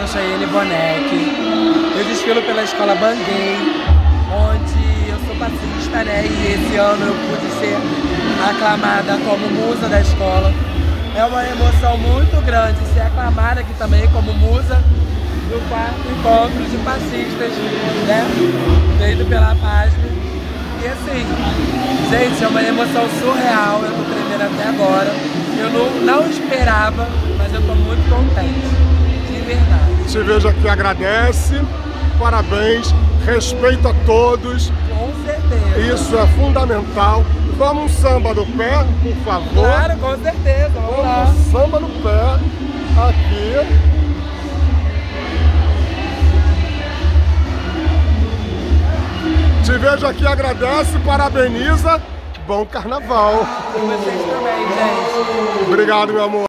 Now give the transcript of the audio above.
sou Chayenne Boneck. Eu desfilo pela Escola Banguei, onde eu sou passista, né? E esse ano eu pude ser aclamada como musa da escola. É uma emoção muito grande ser aclamada aqui também como musa do 4º encontro de passistas, né? Feito pela PASME. E assim, gente, é uma emoção surreal, eu tô tremendo até agora. Eu não esperava, mas eu tô muito contente, de verdade. Te vejo aqui, agradece, parabéns, respeito a todos. Com certeza. Isso é fundamental. Vamos um samba no pé, por favor. Claro, com certeza, vamos lá. Um samba no pé, aqui. Te vejo aqui, agradece, parabeniza. Bom carnaval. E vocês também, gente. Obrigado, meu amor.